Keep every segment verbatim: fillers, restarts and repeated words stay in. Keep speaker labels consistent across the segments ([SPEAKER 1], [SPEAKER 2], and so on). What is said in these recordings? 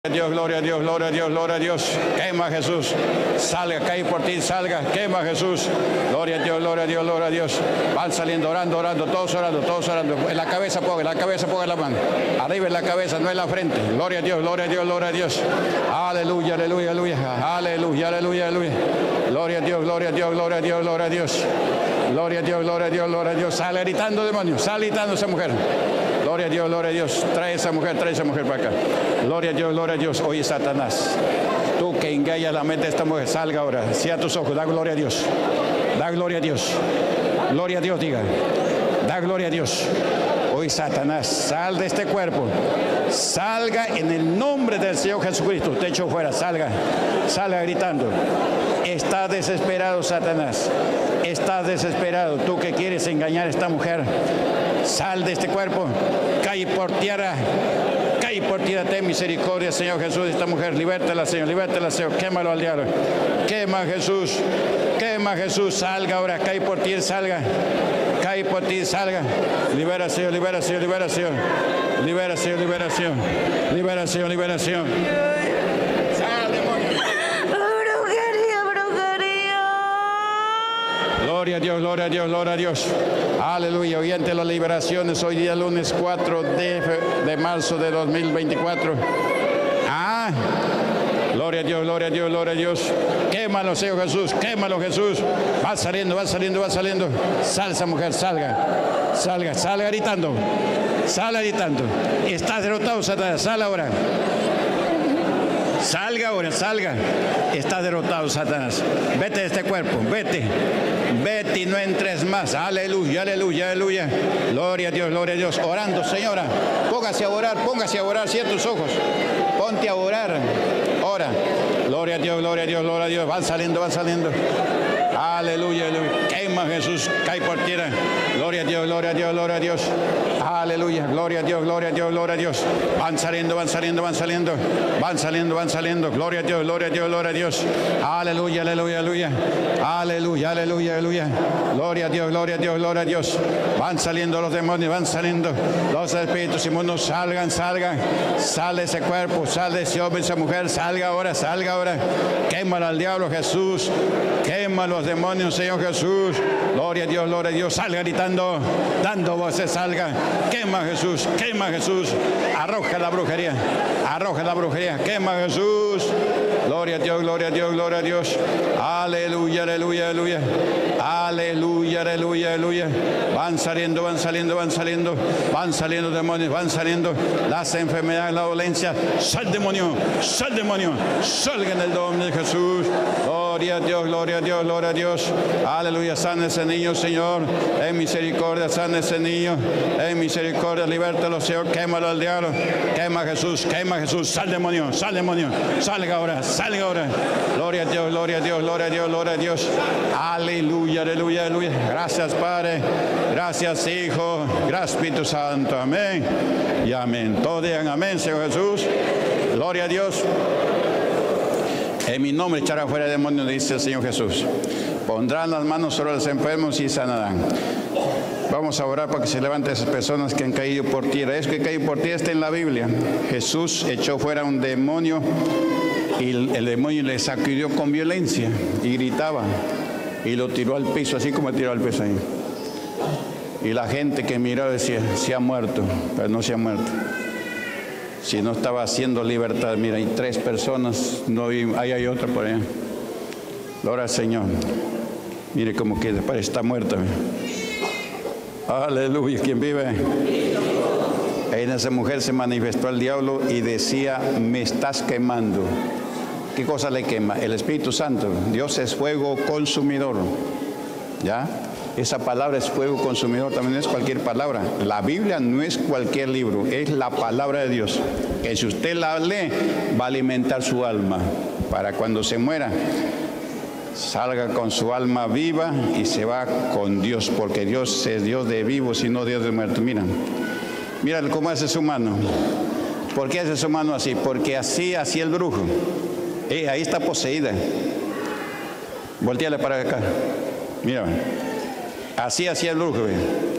[SPEAKER 1] Dios, gloria a Dios, gloria a Dios, gloria a Dios. Quema Jesús. Salga, cae por ti, salga. Quema Jesús. Gloria a Dios, gloria a Dios, gloria a Dios. Van saliendo, orando, orando, todos orando, todos orando. En la cabeza ponga, en la cabeza ponga la mano. Arriba en la cabeza, no en la frente. Gloria a Dios, gloria a Dios, gloria a Dios. Aleluya, aleluya, aleluya. Aleluya, aleluya, aleluya. Gloria a Dios, gloria a Dios, gloria a Dios, gloria a Dios. Gloria a Dios, gloria a Dios, gloria a Dios. Sale gritando, demonios. Sale gritando esa mujer. Gloria a Dios, gloria a Dios. Trae esa mujer, trae esa mujer para acá. Gloria a Dios, gloria a Dios. Oye, Satanás, tú que engañas la mente de esta mujer, salga ahora. Cierra tus ojos, da gloria a Dios. Da gloria a Dios. Gloria a Dios, diga. Da gloria a Dios. Oye, Satanás, sal de este cuerpo. Salga en el nombre del Señor Jesucristo. Te echo fuera, salga. Salga gritando. Estás desesperado, Satanás. Estás desesperado. Tú que quieres engañar a esta mujer. Sal de este cuerpo. Cae por tierra. Cae por tierra. Ten misericordia, Señor Jesús, de esta mujer. Libértala, Señor. Libértala, Señor. Quémalo al diablo. Quema, Jesús. Quema, Jesús. Salga ahora. Cae por tierra. Salga. Cae por ti. Salga. Libera, Señor. Libera, Señor. Libera, Señor. Libera, Señor. Libera, Señor. Libera, Señor. Libera, Señor. Sal, demonio. Gloria a Dios, gloria a Dios, gloria a Dios. Aleluya. Oyente las liberaciones hoy día lunes cuatro de, de marzo de dos mil veinticuatro. Ah, gloria a Dios, gloria a Dios, gloria a Dios. Quémalo, Señor Jesús, quémalo, Jesús. Va saliendo, va saliendo, va saliendo. Sal esa mujer, salga, salga, salga gritando. Salga gritando. Estás derrotado, Satanás. Sal ahora. Salga ahora, salga. Está derrotado, Satanás. Vete de este cuerpo, vete. Vete y no entres más. Aleluya, aleluya, aleluya. Gloria a Dios, gloria a Dios. Orando, señora. Póngase a orar, póngase a orar. Cierra tus ojos. Ponte a orar. Ora. Gloria a Dios, gloria a Dios, gloria a Dios. Van saliendo, van saliendo. Aleluya, aleluya. Quema Jesús, cae por tierra. Gloria a Dios, gloria a Dios, gloria a Dios. Aleluya, gloria a Dios, gloria a Dios, gloria a Dios. Van saliendo, van saliendo, van saliendo. Van saliendo, van saliendo. Gloria a Dios, gloria a Dios, gloria a Dios. Aleluya, aleluya, aleluya. Aleluya, aleluya, aleluya. Gloria a Dios, gloria a Dios, gloria a Dios. Van saliendo los demonios, van saliendo los espíritus inmundos. Salgan, salgan. Sale ese cuerpo, sale ese hombre, esa mujer. Salga ahora, salga ahora. Quémalo al diablo, Jesús. Quémalo los demonios, Señor Jesús. Gloria a Dios, gloria a Dios. Salga gritando, dando voces, salga. Quema Jesús, quema Jesús. Arroja la brujería, arroja la brujería. Quema Jesús. Gloria a Dios, gloria a Dios, gloria a Dios. Aleluya, aleluya, aleluya. Aleluya, aleluya, aleluya. Van saliendo, van saliendo, van saliendo. Van saliendo demonios, van saliendo las enfermedades, la dolencia. Sal demonio, sal demonio. Salga en el nombre de Jesús. Gloria a Dios, gloria a Dios, gloria a Dios. Aleluya, sana ese niño, Señor. En misericordia, sana ese niño. En misericordia, libértalo, Señor. Quémalo al diablo. Quema Jesús, quema Jesús. Sal demonio, sal demonio. Salga ahora, salga ahora. Gloria a Dios, gloria a Dios, gloria a Dios, gloria a Dios. Aleluya, aleluya, aleluya. Gracias, Padre. Gracias, Hijo. Gracias, Espíritu Santo. Amén. Y amén. Todos digan amén, Señor Jesús. Gloria a Dios. En mi nombre echará fuera demonios, dice el Señor Jesús. Pondrán las manos sobre los enfermos y sanarán. Vamos a orar para que se levanten esas personas que han caído por tierra. Es que caído por tierra está en la Biblia. Jesús echó fuera un demonio y el, el demonio le sacudió con violencia y gritaba y lo tiró al piso, así como tiró al piso ahí. Y la gente que miró decía, se ha muerto, pero no se ha muerto. Si no estaba haciendo libertad. Mira, hay tres personas, no hay, ahí hay otra por allá. Gloria al Señor. Mire cómo queda, parece está muerta. Aleluya, ¿quién vive? En esa mujer se manifestó el diablo y decía, me estás quemando. ¿Qué cosa le quema? El Espíritu Santo. Dios es fuego consumidor. ¿Ya? Esa palabra es fuego consumidor, también no es cualquier palabra. La Biblia no es cualquier libro, es la palabra de Dios. Que si usted la lee, va a alimentar su alma. Para cuando se muera, salga con su alma viva y se va con Dios. Porque Dios es Dios de vivos y no Dios de muertos. Mira, mira cómo hace su mano. ¿Por qué hace su mano así? Porque así hacía el brujo. Eh, ahí está poseída. Voltéale para acá. Mira. Así hacía el brujo.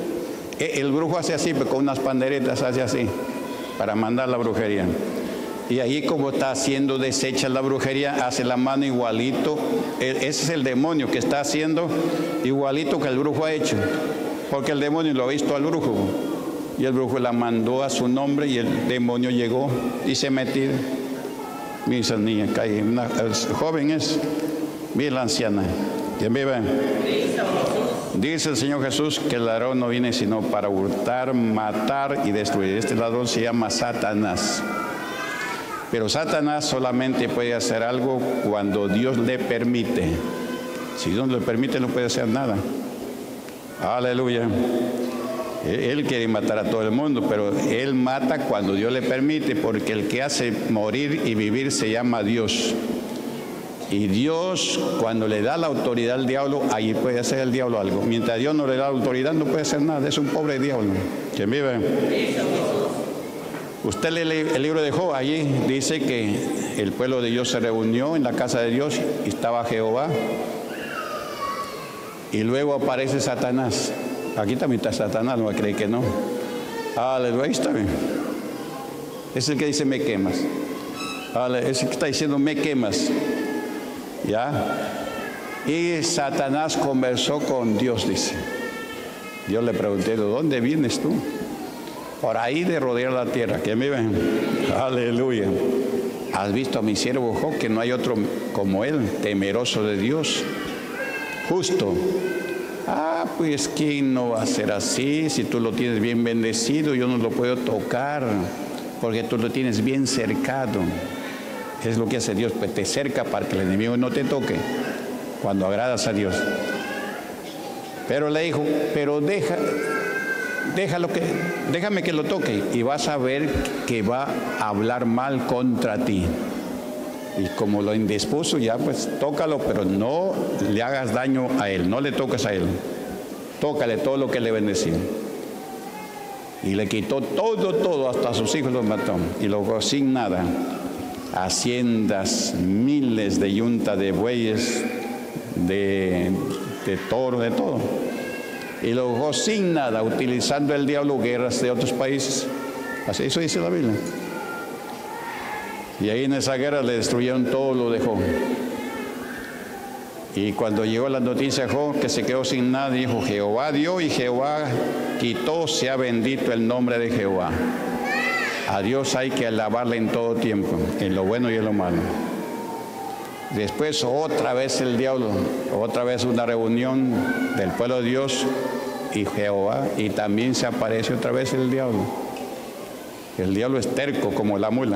[SPEAKER 1] El brujo hace así, con unas panderetas hace así, para mandar la brujería. Y ahí como está haciendo deshecha la brujería, hace la mano igualito. Ese es el demonio que está haciendo igualito que el brujo ha hecho. Porque el demonio lo ha visto al brujo. Y el brujo la mandó a su nombre y el demonio llegó y se metió. Mira esa niña, cae, una joven es, mira la anciana. ¿Quién vive? Dice el Señor Jesús que el ladrón no viene sino para hurtar, matar y destruir. Este ladrón se llama Satanás. Pero Satanás solamente puede hacer algo cuando Dios le permite. Si Dios no le permite, no puede hacer nada. Aleluya. Él quiere matar a todo el mundo, pero Él mata cuando Dios le permite, porque el que hace morir y vivir se llama Dios. Y Dios, cuando le da la autoridad al diablo, ahí puede hacer el diablo algo. Mientras Dios no le da la autoridad, no puede hacer nada. Es un pobre diablo. ¿Quién vive? Usted lee el libro de Job, allí dice que el pueblo de Dios se reunió en la casa de Dios y estaba Jehová. Y luego aparece Satanás. Aquí también está Satanás, no cree que no. Aleluya, ahí está bien. Es el que dice me quemas. Aleluya, es el que está diciendo me quemas. ¿Ya? Y Satanás conversó con Dios, dice. Dios le preguntó, ¿de dónde vienes tú? Por ahí de rodear la tierra. ¿Quién vive? Aleluya. ¿Has visto a mi siervo Job, que no hay otro como él, temeroso de Dios, justo? Ah, pues ¿quién no va a ser así? Si tú lo tienes bien bendecido, yo no lo puedo tocar, porque tú lo tienes bien cercado. Es lo que hace Dios, pues te cerca para que el enemigo no te toque, cuando agradas a Dios. Pero le dijo, pero deja, déjalo que, déjame que lo toque, y vas a ver que va a hablar mal contra ti. Y como lo indispuso, ya pues tócalo, pero no le hagas daño a él, no le toques a él. Tócale todo lo que le bendeció. Y le quitó todo, todo, hasta a sus hijos los mató. Y luego sin nada, haciendas, miles de yuntas de bueyes, de, de toro, de todo. Y luego sin nada, utilizando el diablo guerras de otros países. Así, eso dice la Biblia. Y ahí en esa guerra le destruyeron todo lo de Job. Y cuando llegó la noticia a Job, que se quedó sin nada, dijo, Jehová dio y Jehová quitó, sea bendito el nombre de Jehová. A Dios hay que alabarle en todo tiempo, en lo bueno y en lo malo. Después otra vez el diablo, otra vez una reunión del pueblo de Dios y Jehová, y también se aparece otra vez el diablo. El diablo es terco como la mula.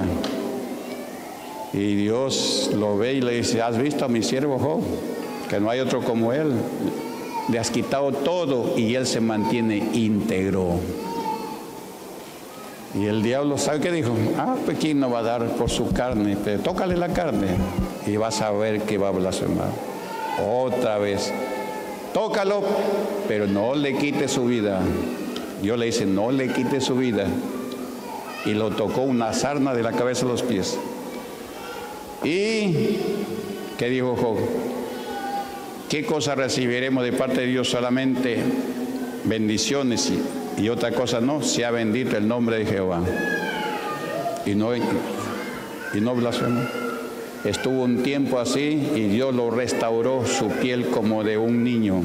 [SPEAKER 1] Y Dios lo ve y le dice, ¿has visto a mi siervo Job? Que no hay otro como él. Le has quitado todo y él se mantiene íntegro. Y el diablo, ¿sabe qué dijo? Ah, pues ¿quién no va a dar por su carne? Pero tócale la carne y vas a ver que va a blasfemar. Otra vez, tócalo, pero no le quite su vida. Dios le dice, no le quite su vida. Y lo tocó una sarna de la cabeza a los pies. ¿Y qué dijo Job? ¿Qué cosa recibiremos de parte de Dios? Solamente bendiciones y, y otra cosa no. Sea bendito el nombre de Jehová. Y no, y no blasfemó. Estuvo un tiempo así y Dios lo restauró su piel como de un niño.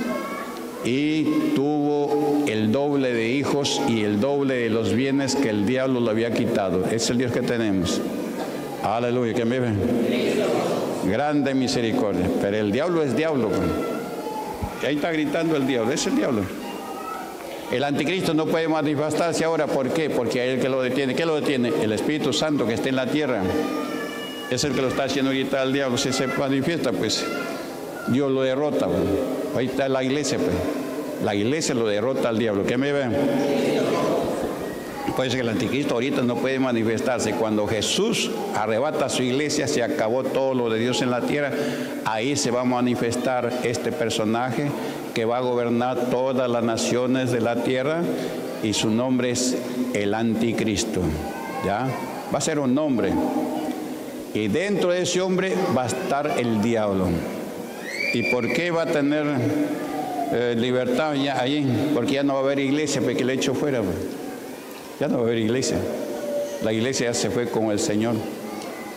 [SPEAKER 1] Y tuvo el doble de hijos y el doble de los bienes que el diablo le había quitado. Es el Dios que tenemos. Aleluya, ¿quién vive? Grande misericordia. Pero el diablo es diablo. Y ahí está gritando el diablo, es el diablo. El anticristo no puede manifestarse ahora, ¿por qué? Porque hay el que lo detiene. ¿Qué lo detiene? El Espíritu Santo que está en la tierra. Es el que lo está haciendo gritar al diablo. Si se manifiesta, pues Dios lo derrota. Pues. Ahí está la iglesia, pues. La iglesia lo derrota al diablo. ¿Qué me ve? Puede ser que el anticristo ahorita no puede manifestarse. Cuando Jesús arrebata a su iglesia, se acabó todo lo de Dios en la tierra. Ahí se va a manifestar este personaje que va a gobernar todas las naciones de la tierra, y su nombre es el anticristo. ¿Ya? Va a ser un nombre. Y dentro de ese hombre va a estar el diablo. ¿Y por qué va a tener eh, libertad ya allí? Porque ya no va a haber iglesia, porque le echo fuera. Ya no va a haber iglesia. La iglesia ya se fue con el Señor.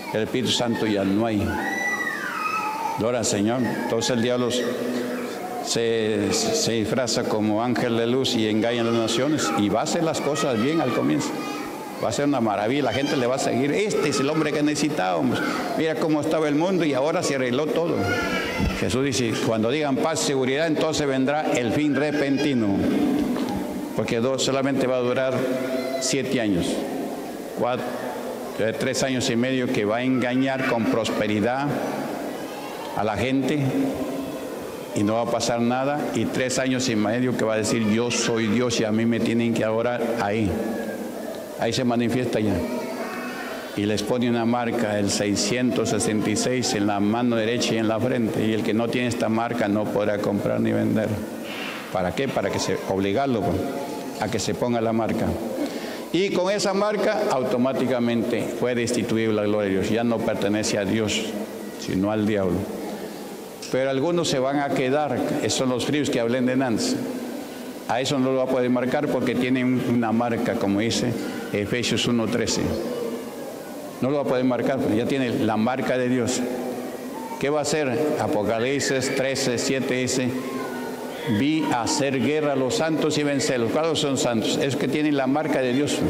[SPEAKER 1] el Espíritu Santo ya no hay. Gloria al Señor. Entonces el diablo se, se disfraza como ángel de luz y engaña a las naciones y va a hacer las cosas bien al comienzo. Va a ser una maravilla, la gente le va a seguir. Este es el hombre que necesitábamos. Mira cómo estaba el mundo y ahora se arregló todo. Jesús dice, cuando digan paz y seguridad, entonces vendrá el fin repentino. Porque dos, solamente va a durar siete años. Cuatro, tres años y medio que va a engañar con prosperidad a la gente y no va a pasar nada. Y tres años y medio que va a decir, yo soy Dios y a mí me tienen que adorar ahí. Ahí se manifiesta ya. Y les pone una marca, el seiscientos sesenta y seis, en la mano derecha y en la frente. Y el que no tiene esta marca no podrá comprar ni vender. ¿Para qué? Para que se obligarlo pues, a que se ponga la marca. Y con esa marca automáticamente fue destituido la gloria de Dios. Ya no pertenece a Dios, sino al diablo. Pero algunos se van a quedar, esos son los fríos que hablé de antes. A eso no lo va a poder marcar porque tienen una marca, como dice Efesios uno trece. No lo va a poder marcar, porque ya tiene la marca de Dios. ¿Qué va a hacer? Apocalipsis trece, siete dice, vi hacer guerra a los santos y vencerlos. ¿Cuáles son santos? Es que tienen la marca de Dios.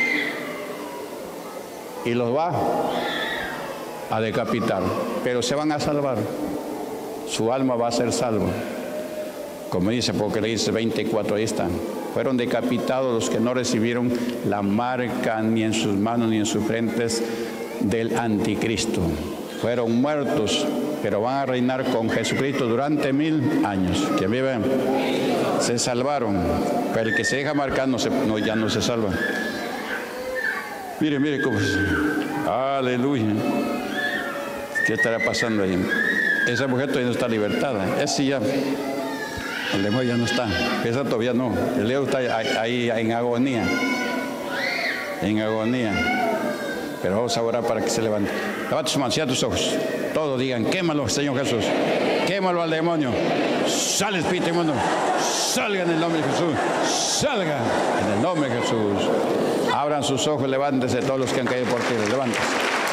[SPEAKER 1] Y los va a decapitar, pero se van a salvar. Su alma va a ser salva. Como dice Apocalipsis veinticuatro, ahí están. Fueron decapitados los que no recibieron la marca ni en sus manos ni en sus frentes del anticristo. Fueron muertos, pero van a reinar con Jesucristo durante mil años. Que viven, se salvaron, pero el que se deja marcar no se, no, ya no se salva. Mire, mire cómo es. Aleluya. ¿Qué estará pasando ahí? Esa mujer todavía no está libertada. Ese ya, el demonio ya no está. Esa todavía no. El demonio está ahí, ahí en agonía. En agonía. Pero vamos a orar para que se levante. Levanta sus manos, cierra tus ojos. Todos digan, quémalo, Señor Jesús. Quémalo al demonio. Sale, espíritu inmundo. Salga en el nombre de Jesús. Salga en el nombre de Jesús. Abran sus ojos, levántense todos los que han caído por ti. Levántense.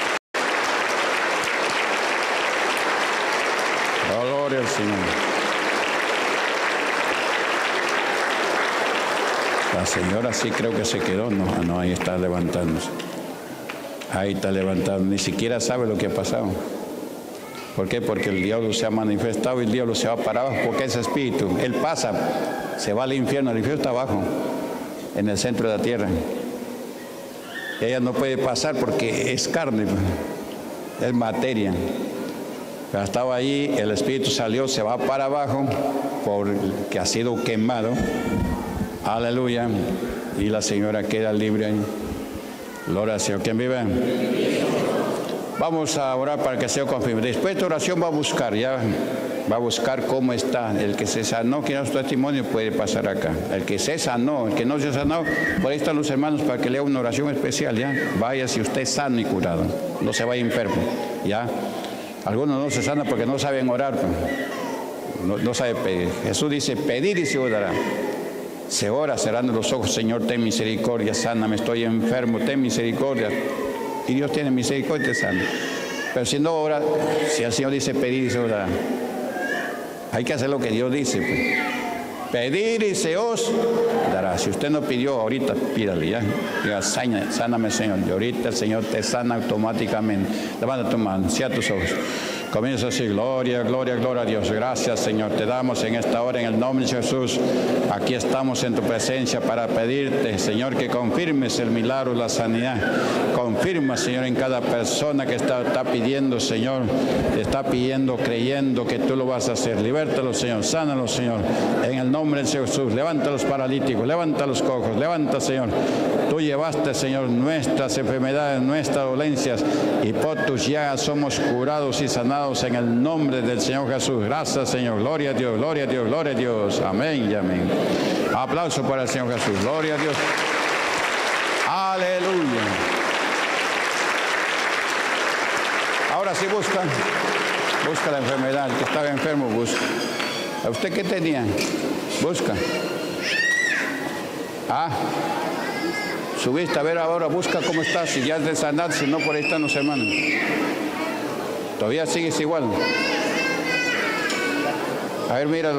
[SPEAKER 1] Gloria al Señor. La señora sí creo que se quedó. No, no, ahí está levantándose. Ahí está levantando. Ni siquiera sabe lo que ha pasado. ¿Por qué? Porque el diablo se ha manifestado y el diablo se va para abajo. Porque ese espíritu, él pasa, se va al infierno. El infierno está abajo, en el centro de la tierra. Ella no puede pasar porque es carne, es materia. Pero estaba ahí, el espíritu salió, se va para abajo porque ha sido quemado. Aleluya. Y la señora queda libre ahí. Gloria al Señor. ¿Quién vive? Vamos a orar para que sea confirmado. Después de oración va a buscar, ya va a buscar cómo está. El que se sanó, que no es testimonio, puede pasar acá. El que se sanó, el que no se sanó, por ahí están los hermanos para que lea una oración especial, ya. Vaya si usted es sano y curado, no se vaya enfermo, ya. Algunos no se sanan porque no saben orar, no, no saben pedir. Jesús dice, pedir y se os dará. Se ora cerrando los ojos, Señor, ten misericordia, sáname, estoy enfermo, ten misericordia. Y Dios tiene misericordia y te sana. Pero si no ora, si el Señor dice pedir y se os dará, hay que hacer lo que Dios dice. Pues. Pedir y se os dará. Si usted no pidió, ahorita pídale ya. Diga, sáname, Señor. Y ahorita el Señor te sana automáticamente. Levanta tu mano, cierra tus ojos. Comienza así, gloria, gloria, gloria a Dios. Gracias, Señor. Te damos en esta hora en el nombre de Jesús. Aquí estamos en tu presencia para pedirte, Señor, que confirmes el milagro, la sanidad. Confirma, Señor, en cada persona que está, está pidiendo, Señor, te está pidiendo, creyendo que tú lo vas a hacer. Libértalos, Señor. Sánalos, Señor. En el nombre de Jesús. Levanta los paralíticos, levanta los cojos, levanta, Señor. Tú llevaste, Señor, nuestras enfermedades, nuestras dolencias, y por tus llagas somos curados y sanados en el nombre del Señor Jesús. Gracias, Señor. Gloria a Dios, gloria a Dios, gloria a Dios. Amén y amén. Aplauso para el Señor Jesús. Gloria a Dios. Aleluya. Ahora sí busca, busca la enfermedad. El que estaba enfermo, busca. ¿A usted qué tenía? Busca. Ah, Subiste, a ver ahora, busca cómo estás, si ya es de sanar, si no, por ahí están los hermanos. Todavía sigues igual. A ver, mira,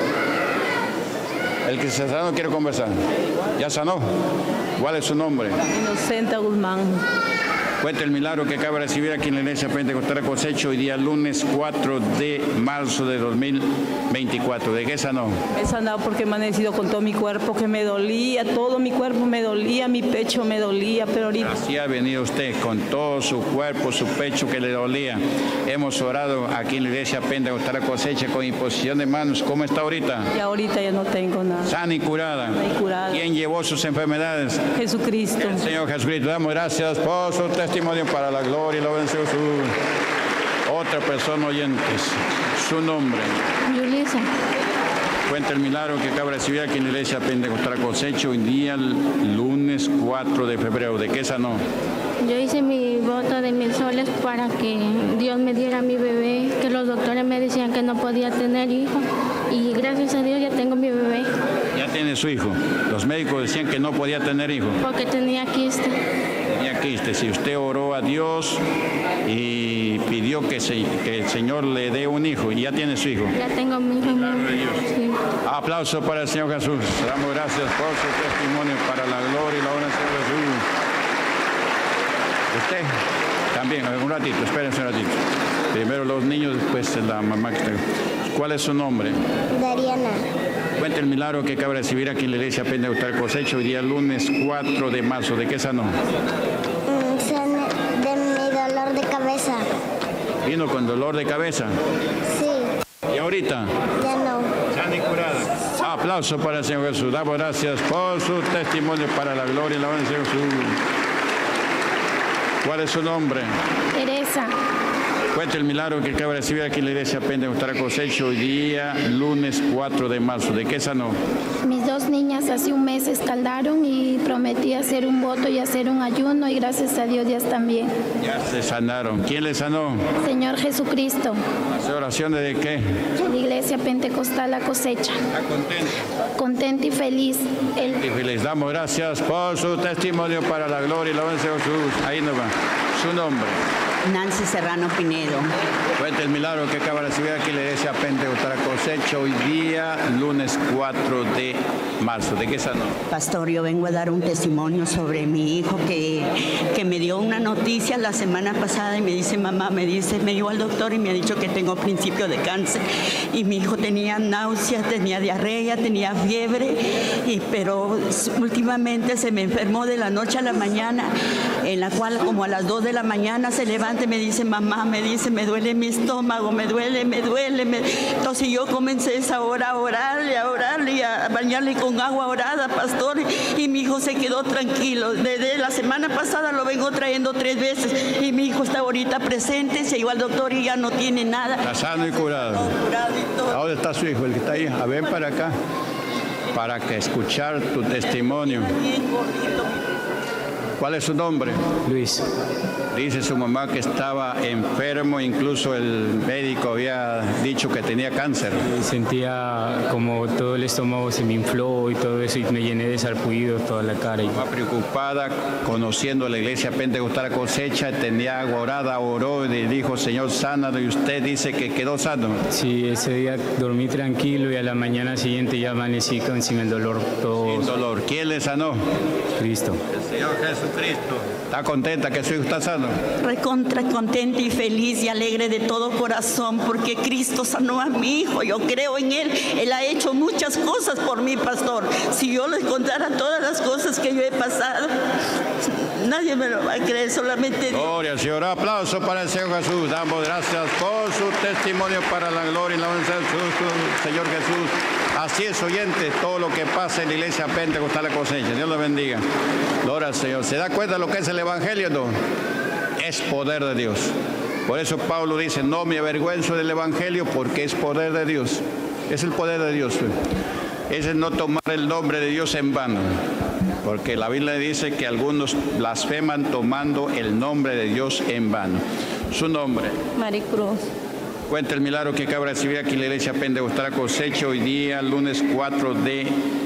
[SPEAKER 1] el que se sanó quiere conversar. ¿Ya sanó? ¿Cuál es su nombre?
[SPEAKER 2] Inocente Guzmán.
[SPEAKER 1] Cuenta el milagro que acaba de recibir aquí en la iglesia Pentecostal Cosecha hoy día lunes cuatro de marzo de dos mil veinticuatro. ¿De qué sanó?
[SPEAKER 2] He sanado porque me he amanecido con todo mi cuerpo, que me dolía, todo mi cuerpo me dolía, mi pecho me dolía, pero ahorita...
[SPEAKER 1] Así ha venido usted, con todo su cuerpo, su pecho que le dolía. Hemos orado aquí en la iglesia Pentecostal Cosecha con imposición de manos. ¿Cómo está ahorita?
[SPEAKER 2] Y ahorita ya no tengo nada.
[SPEAKER 1] Sana y curada.
[SPEAKER 2] Sana y curada.
[SPEAKER 1] ¿Quién llevó sus enfermedades?
[SPEAKER 2] Jesucristo.
[SPEAKER 1] El Señor Jesucristo. Damos gracias por su testimonio para la gloria y la bendición de su... Otra persona oyente, su nombre.
[SPEAKER 3] Yulisa.
[SPEAKER 1] Cuenta el milagro que acaba de recibir aquí en la iglesia Pentecostal Cosecha hoy día lunes cuatro de febrero. ¿De qué sanó?
[SPEAKER 3] Yo hice mi voto de mil soles para que Dios me diera mi bebé, que los doctores me decían que no podía tener hijo. Y gracias a Dios ya tengo mi bebé.
[SPEAKER 1] Ya tiene su hijo. Los médicos decían que no podía tener hijo.
[SPEAKER 3] Porque tenía quiste.
[SPEAKER 1] Tenía quiste. Si usted oró a Dios y pidió que, se, que el Señor le dé un hijo, y ya tiene su hijo.
[SPEAKER 3] Ya tengo mi hijo. Sí.
[SPEAKER 1] Aplauso para el Señor Jesús. Damos gracias por su testimonio para la gloria y la honra del Señor Jesús. Usted también, un ratito, espérense un ratito. Primero los niños, después la mamá que está. ¿Cuál es su nombre?
[SPEAKER 4] Dariana.
[SPEAKER 1] Cuenta el milagro que acaba de recibir aquí en la iglesia Pentecostal Cosecha hoy día lunes cuatro de marzo. ¿De qué sanó?
[SPEAKER 4] Mm, sané de mi dolor de cabeza.
[SPEAKER 1] ¿Vino con dolor de cabeza?
[SPEAKER 4] Sí.
[SPEAKER 1] ¿Y ahorita?
[SPEAKER 4] Ya no.
[SPEAKER 1] Sana y curada. Aplauso para el Señor Jesús. Damos gracias por su testimonio para la gloria y la honra del Señor Jesús. ¿Cuál es su nombre?
[SPEAKER 3] Teresa.
[SPEAKER 1] Cuenta el milagro que acaba de recibir aquí en la iglesia Pentecostal Cosecha hoy día, lunes cuatro de marzo. ¿De qué sanó?
[SPEAKER 3] Mis dos niñas hace un mes escaldaron y prometí hacer un voto y hacer un ayuno y gracias a Dios ya están bien.
[SPEAKER 1] Ya se sanaron. ¿Quién les sanó?
[SPEAKER 3] Señor Jesucristo.
[SPEAKER 1] ¿Hace oraciones de qué?
[SPEAKER 3] La iglesia Pentecostal La Cosecha.
[SPEAKER 1] ¿Está contento?
[SPEAKER 3] Contenta y feliz. El...
[SPEAKER 1] Y les damos gracias por su testimonio para la gloria y la honra de Jesús. Ahí nos va. Su nombre.
[SPEAKER 5] Nancy Serrano Pinedo.
[SPEAKER 1] Cuenta el milagro que acaba de recibir aquí en la iglesia Pentecostal Cosecha hoy día, lunes cuatro de marzo. ¿De qué sanó?
[SPEAKER 5] Pastor, yo vengo a dar un testimonio sobre mi hijo que, que me dio una noticia la semana pasada y me dice, mamá, me dice, me llevó al doctor y me ha dicho que tengo principio de cáncer. Y mi hijo tenía náuseas, tenía diarrea, tenía fiebre, y, pero últimamente se me enfermó de la noche a la mañana, en la cual como a las dos de la mañana se levanta y me dice, mamá, me dice, me duele mi estómago, me duele, me duele. Me... Entonces yo comencé esa hora a orarle, a orarle y a bañarle con agua orada, pastor, y mi hijo se quedó tranquilo. Desde la semana pasada lo vengo trayendo tres veces y mi hijo está ahorita presente, se iba al doctor y ya no tiene nada.
[SPEAKER 1] Está sano y curado. ¿Dónde está su hijo, el que está ahí? A ver para acá, para que escuchar tu testimonio. ¿Cuál es su nombre?
[SPEAKER 6] Luis.
[SPEAKER 1] Dice su mamá que estaba enfermo, incluso el médico había dicho que tenía cáncer.
[SPEAKER 6] Sentía como todo el estómago se me infló y todo eso y me llené de sarpullidos toda la cara.
[SPEAKER 1] Estaba preocupada, conociendo la iglesia Pentecostal Cosecha, tenía agua orada, oró y dijo, Señor, sánalo, y usted dice que quedó sano.
[SPEAKER 6] Sí, ese día dormí tranquilo y a la mañana siguiente ya amanecí con sin el dolor todo.
[SPEAKER 1] Sin dolor. ¿Quién le sanó?
[SPEAKER 6] Cristo.
[SPEAKER 1] El Señor Jesucristo. ¿Está contenta que su hijo está sano?
[SPEAKER 5] Recontra contenta y feliz y alegre de todo corazón porque Cristo sanó a mi hijo. Yo creo en Él. Él ha hecho muchas cosas por mí, pastor. Si yo les contara todas las cosas que yo he pasado, nadie me lo va a creer, solamente Dios.
[SPEAKER 1] Gloria al Señor. Aplauso para el Señor Jesús. Damos gracias por su testimonio para la gloria y la honra del Señor Jesús. Así es, oyentes, todo lo que pasa en la iglesia Pentecostal La Cosecha. Dios lo bendiga. Gloria al Señor. ¿Se da cuenta de lo que es el Evangelio, no? Es poder de Dios. Por eso Pablo dice, no me avergüenzo del Evangelio porque es poder de Dios. Es el poder de Dios. Es el no tomar el nombre de Dios en vano. Porque la Biblia dice que algunos blasfeman tomando el nombre de Dios en vano. Su nombre.
[SPEAKER 2] Maricruz.
[SPEAKER 1] Cuenta el milagro que acaba de recibir aquí en la iglesia Pentecostal Cosecha hoy día, lunes cuatro de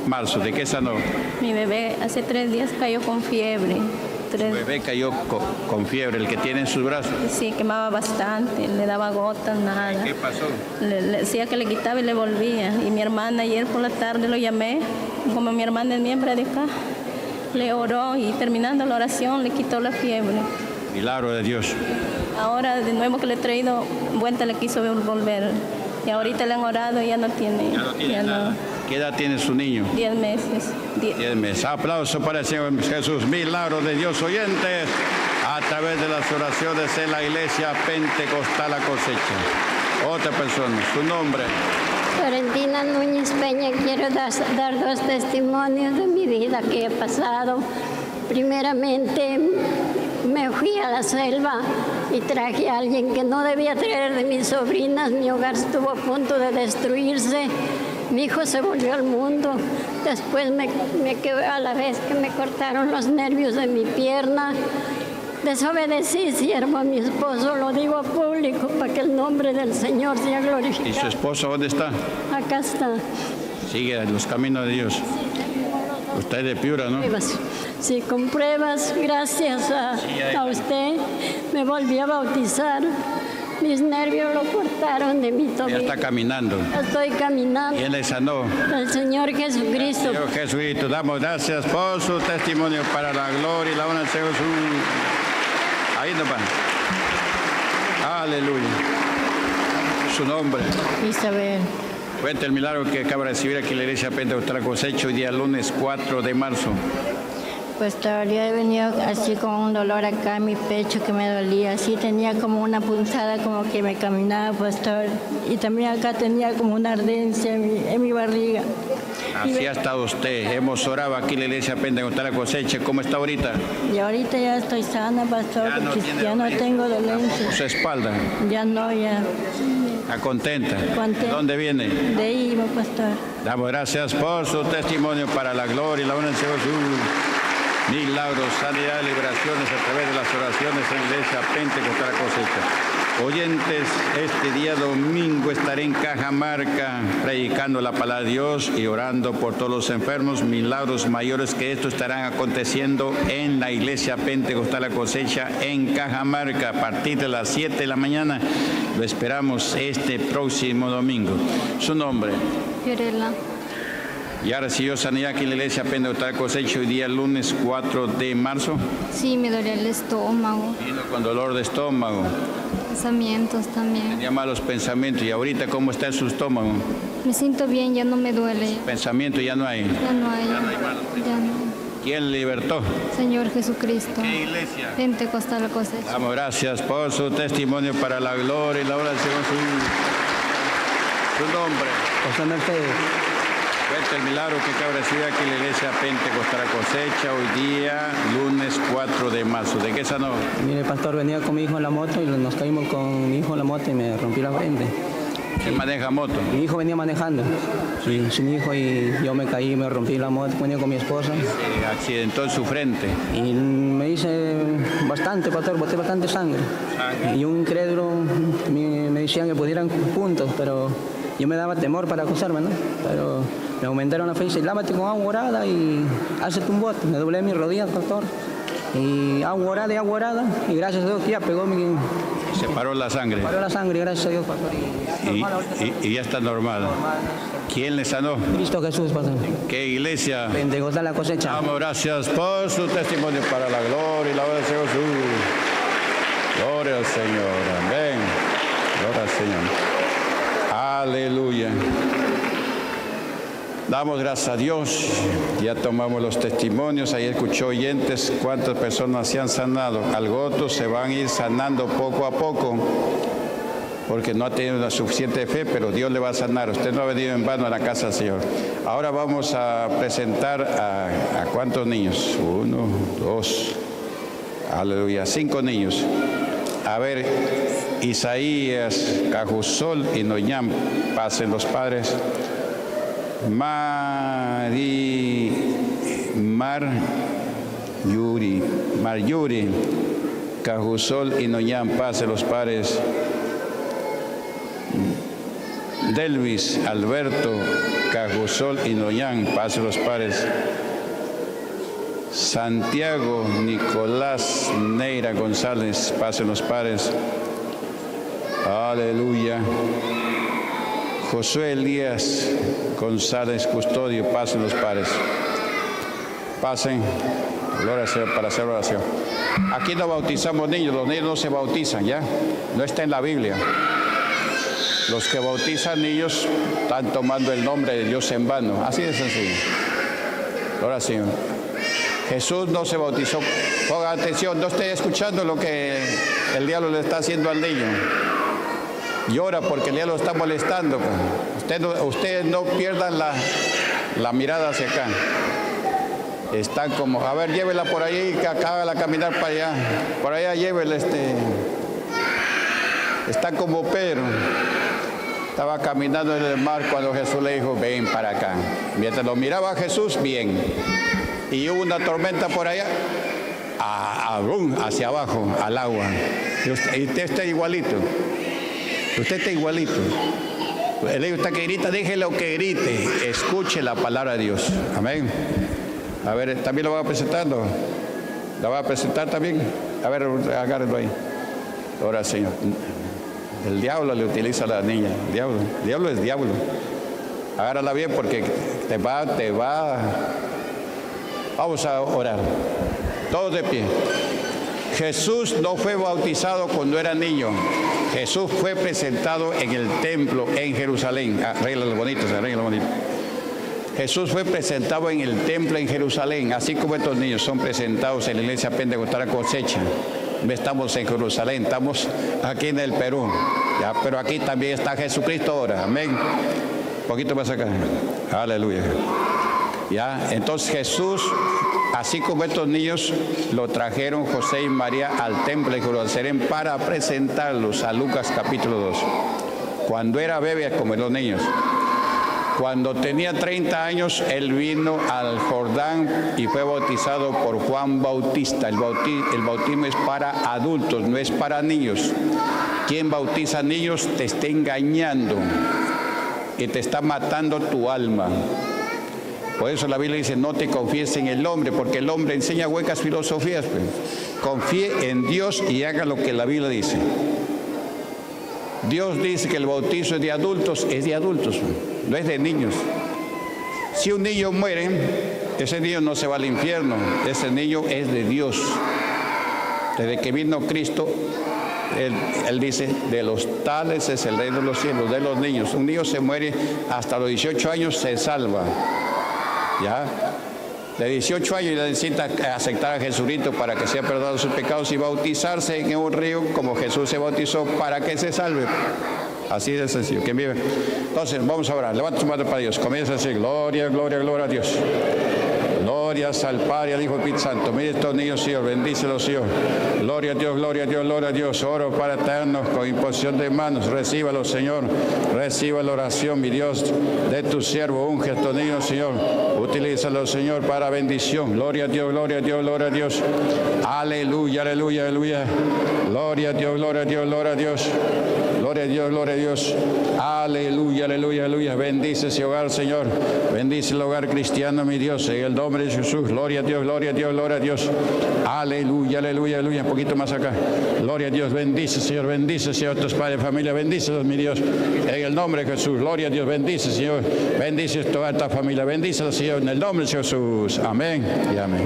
[SPEAKER 1] marzo. ¿De qué sanó?
[SPEAKER 7] Mi bebé hace tres días cayó con fiebre. Tres...
[SPEAKER 1] El bebé cayó con, con fiebre, el que tiene en sus brazos.
[SPEAKER 7] Sí, quemaba bastante, le daba gotas, nada.
[SPEAKER 1] ¿Qué pasó?
[SPEAKER 7] Le, le decía que le quitaba y le volvía. Y mi hermana ayer por la tarde lo llamé, como mi hermana es miembro de acá, le oró y terminando la oración le quitó la fiebre.
[SPEAKER 1] Milagro de Dios.
[SPEAKER 7] Ahora de nuevo que le he traído, vuelta le quiso volver. Y ahorita le han orado y ya no tiene.
[SPEAKER 1] Ya no tiene
[SPEAKER 7] ya
[SPEAKER 1] nada.
[SPEAKER 7] No.
[SPEAKER 1] ¿Qué edad tiene su niño?
[SPEAKER 7] Diez meses. Diez.
[SPEAKER 1] Diez meses. Aplauso para el Señor Jesús. Milagros de Dios oyentes a través de las oraciones en la iglesia Pentecostal La Cosecha. Otra persona, su nombre.
[SPEAKER 8] Florentina Núñez Peña. Quiero dar, dar dos testimonios de mi vida que he pasado. Primeramente, me fui a la selva y traje a alguien que no debía traer de mis sobrinas. Mi hogar estuvo a punto de destruirse. Mi hijo se volvió al mundo. Después me, me quedé a la vez que me cortaron los nervios de mi pierna. Desobedecí, siervo a mi esposo, lo digo a público para que el nombre del Señor sea glorificado.
[SPEAKER 1] ¿Y su esposo dónde está?
[SPEAKER 8] Acá está.
[SPEAKER 1] Sigue los caminos de Dios. Usted es de Piura, ¿no?
[SPEAKER 8] Sí, con pruebas, gracias a, a usted, me volví a bautizar. Mis nervios lo cortaron de mi tobillo.
[SPEAKER 1] Ya está caminando.
[SPEAKER 8] Estoy caminando.
[SPEAKER 1] ¿Quién le sanó?
[SPEAKER 8] El Señor Jesucristo.
[SPEAKER 1] Señor Jesucristo, damos gracias por su testimonio para la gloria y la honra del Señor Jesús. Ahí nos van. Aleluya. Su nombre.
[SPEAKER 8] Isabel.
[SPEAKER 1] Cuenta el milagro que acaba de recibir aquí la iglesia Pentecostal La Cosecha hoy día lunes cuatro de marzo.
[SPEAKER 8] Pues todavía he venido así con un dolor acá en mi pecho que me dolía, así tenía como una punzada como que me caminaba, pastor, y también acá tenía como una ardencia en mi, en mi barriga.
[SPEAKER 1] Así ha estado usted, hemos orado aquí en la iglesia Pentecostal La Cosecha, ¿cómo está ahorita?
[SPEAKER 8] Y ahorita ya estoy sana, pastor,
[SPEAKER 1] Ya no
[SPEAKER 8] porque
[SPEAKER 1] tiene
[SPEAKER 8] ya no
[SPEAKER 1] dolencia.
[SPEAKER 8] tengo dolencia.
[SPEAKER 1] Su espalda,
[SPEAKER 8] Ya no, ya.
[SPEAKER 1] está contenta.
[SPEAKER 8] Contenta.
[SPEAKER 1] ¿Dónde viene?
[SPEAKER 8] De ahí iba, pastor.
[SPEAKER 1] Damos gracias por su testimonio para la gloria y la honra del Señor Jesús. Milagros, sanidad, liberaciones a través de las oraciones en la iglesia Pentecostal La Cosecha. Oyentes, este día domingo estaré en Cajamarca predicando la palabra de Dios y orando por todos los enfermos. Milagros mayores que estos estarán aconteciendo en la iglesia Pentecostal La Cosecha en Cajamarca a partir de las siete de la mañana. Lo esperamos este próximo domingo. Su nombre.
[SPEAKER 3] Fiorella.
[SPEAKER 1] ¿Ya recibió sanidad aquí en la iglesia Pentecostal La Cosecha hoy día lunes cuatro de marzo?
[SPEAKER 3] Sí, me duele el estómago,
[SPEAKER 1] Vino con dolor de estómago,
[SPEAKER 3] pensamientos también.
[SPEAKER 1] tenía malos pensamientos. ¿Y ahorita cómo está su estómago?
[SPEAKER 3] Me siento bien, ya no me duele.
[SPEAKER 1] Pensamiento ya no hay.
[SPEAKER 3] Ya no hay, ya no.
[SPEAKER 1] ¿Quién le libertó?
[SPEAKER 3] Señor Jesucristo.
[SPEAKER 1] ¿Qué iglesia?
[SPEAKER 3] Pentecostal La Cosecha.
[SPEAKER 1] Damos gracias por su testimonio para la gloria y la obra del Señor Jesús. Su nombre.
[SPEAKER 9] José Mercedes.
[SPEAKER 1] Cuenta el milagro que acaba de recibir aquí en la iglesia Pentecostal La Cosecha hoy día, lunes cuatro de marzo. ¿De qué sanó?
[SPEAKER 9] Mire, pastor, venía con mi hijo en la moto y nos caímos con mi hijo en la moto y me rompí la frente.
[SPEAKER 1] ¿Quién maneja moto?
[SPEAKER 9] Mi hijo venía manejando, sí, sin hijo, y yo me caí, me rompí la moto, venía con mi esposa.
[SPEAKER 1] Eh, accidentó en su frente.
[SPEAKER 9] Y me hice bastante, pastor, boté bastante sangre.
[SPEAKER 1] Sangre.
[SPEAKER 9] Y un incrédulo me, me decían que pudieran puntos, pero yo me daba temor para acosarme, ¿no? Pero me aumentaron la fe y dice, lávate con agua orada y hazte un bote. Me doblé mis rodillas, pastor. Y agua orada y agua orada. Y gracias a Dios que ya pegó mi...
[SPEAKER 1] Se paró la sangre.
[SPEAKER 9] Paró la sangre, gracias a Dios, pastor. Y,
[SPEAKER 1] Y, y- y ya está normal. ¿Quién le sanó?
[SPEAKER 9] Cristo Jesús, pastor.
[SPEAKER 1] ¿Qué iglesia?
[SPEAKER 9] Pentecostal La Cosecha.
[SPEAKER 1] Damos gracias por su testimonio para la gloria y la obra del Señor Jesús. Gloria al Señor. Amén. Gloria al Señor. Aleluya. Damos gracias a Dios. Ya tomamos los testimonios. Ahí escuchó oyentes cuántas personas se han sanado. Algo otros se van a ir sanando poco a poco, porque no ha tenido la suficiente fe, pero Dios le va a sanar. Usted no ha venido en vano a la casa del Señor. Ahora vamos a presentar a, a cuántos niños. Uno, dos, aleluya, cinco niños. A ver, Isaías, Cajusol y Noñán, pasen los padres. Mari, Mar, Yuri, Mar Yuri, Cajusol y Noñán, pasen los padres. Delvis, Alberto, Cajusol y Noyán, paz a los padres. Santiago, Nicolás, Neira González, paz a los padres. Aleluya. Josué Elías González Custodio, paz a los padres. Pasen. Gloria al Señor para hacer oración. Aquí no bautizamos niños, los niños no se bautizan, ¿ya? No está en la Biblia. Los que bautizan niños están tomando el nombre de Dios en vano. Así de sencillo. Gloria al Señor. Jesús no se bautizó. Ponga atención, no esté escuchando lo que el diablo le está haciendo al niño. Llora porque el diablo lo está molestando. Ustedes no, usted no pierdan la, la mirada hacia acá. Están como, a ver, llévela por ahí, que acábala caminar para allá. Por allá llévela, este. Está como Pedro. Estaba caminando en el mar cuando Jesús le dijo, ven para acá. Mientras lo miraba a Jesús, bien. Y hubo una tormenta por allá, a, a, hacia abajo, al agua. Y usted, y usted está igualito. Usted está igualito. El hijo está que grita, déjelo que grite. Escuche la palabra de Dios. Amén. A ver, también lo va presentando. ¿La va a presentar también? A ver, agárrenlo ahí. Ahora, Señor. El diablo le utiliza a la niña. El diablo, el diablo es diablo. Agárrala bien porque te va, te va. Vamos a orar. Todos de pie. Jesús no fue bautizado cuando era niño. Jesús fue presentado en el templo en Jerusalén. Arréglalo bonito, arréglalo bonito. Jesús fue presentado en el templo en Jerusalén, así como estos niños son presentados en la iglesia pentecostal Cosecha. No estamos en Jerusalén, estamos aquí en el Perú, ¿ya? Pero aquí también está Jesucristo ahora, amén. Un poquito más acá, aleluya. ¿Ya? Entonces Jesús, así como estos niños, lo trajeron José y María al templo de Jerusalén para presentarlos a Lucas capítulo dos. Cuando era bebé, como los niños. Cuando tenía treinta años, él vino al Jordán y fue bautizado por Juan Bautista. El bautismo, el bautismo es para adultos, no es para niños. Quien bautiza niños te está engañando y te está matando tu alma. Por eso la Biblia dice, no te confíes en el hombre, porque el hombre enseña huecas filosofías. Pues. Confíe en Dios y haga lo que la Biblia dice. Dios dice que el bautizo es de adultos, es de adultos, no es de niños. Si un niño muere, ese niño no se va al infierno, ese niño es de Dios. Desde que vino Cristo, él, él dice, de los tales es el reino de los cielos, de los niños. Un niño se muere hasta los dieciocho años, se salva. ¿Ya? De dieciocho años necesita aceptar a Jesucristo para que sea perdonado sus pecados y bautizarse en un río como Jesús se bautizó para que se salve. Así de sencillo, que vive. Entonces, vamos a orar. Levanta tu mano para Dios. Comienza a decir, gloria, gloria, gloria a Dios. Glorias al Padre, al Hijo y al Espíritu Santo. Mire estos niños, Señor, bendícelos, Señor. Gloria a Dios, gloria a Dios, gloria a Dios. Oro para eternos con imposición de manos. Recíbalo, Señor. Reciba la oración, mi Dios, de tu siervo. Unge a estos niños, Señor. Utilízalo, Señor, para bendición. Gloria a Dios, gloria a Dios, gloria a Dios. Aleluya, aleluya, aleluya. Gloria a Dios, gloria a Dios, gloria a Dios. Gloria a Dios, gloria a Dios. Aleluya, aleluya, aleluya. Bendice ese hogar, Señor. Bendice el hogar cristiano, mi Dios. En el nombre de Jesús. Gloria a Dios, gloria a Dios, gloria a Dios. Aleluya, aleluya, aleluya. Un poquito más acá. Gloria a Dios. Bendice, Señor. Bendice, Señor, tus padres de familia. Bendícelos, mi Dios. En el nombre de Jesús. Gloria a Dios. Bendice, Señor. Bendice toda esta familia. Bendícelos, Señor. En el nombre de Jesús. Amén y amén.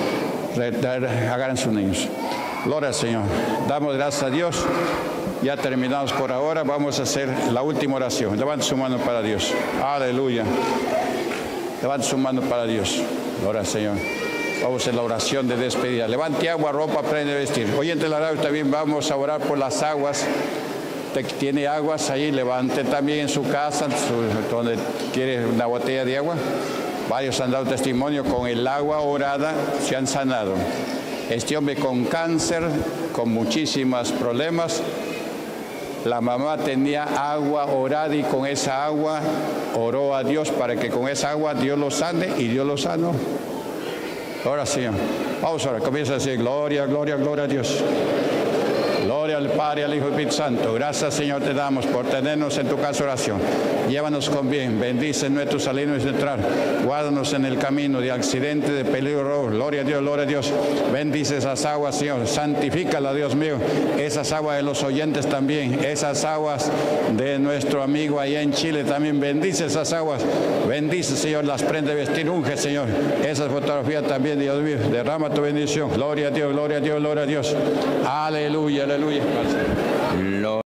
[SPEAKER 1] Agarren sus niños. Gloria al Señor. Damos gracias a Dios. Ya terminamos por ahora, vamos a hacer la última oración. Levante su mano para Dios. Aleluya. Levante su mano para Dios. Gloria al Señor. Vamos a hacer la oración de despedida. Levante agua, ropa, prende a vestir. Oyente la radio también vamos a orar por las aguas. Usted tiene aguas ahí, levante también en su casa, su, donde quiere una botella de agua. Varios han dado testimonio, con el agua orada se han sanado. Este hombre con cáncer, con muchísimos problemas. La mamá tenía agua orada y con esa agua oró a Dios para que con esa agua Dios lo sane y Dios lo sanó. Ahora sí, vamos a orar. Comienza a decir gloria, gloria, gloria a Dios. Gloria Gloria al Padre, al Hijo y al Espíritu Santo. Gracias, Señor, te damos por tenernos en tu casa de oración. Llévanos con bien, bendice nuestro salir y nuestro entrar. Guárdanos en el camino de accidente, de peligro. Gloria a Dios, gloria a Dios. Bendice esas aguas, Señor. Santifícala, Dios mío. Esas aguas de los oyentes también. Esas aguas de nuestro amigo allá en Chile también. Bendice esas aguas. Bendice, Señor, las prendas de vestir. Unge, Señor. Esas fotografías también, Dios mío. Derrama tu bendición. Gloria a Dios, gloria a Dios, gloria a Dios. Aleluya, aleluya.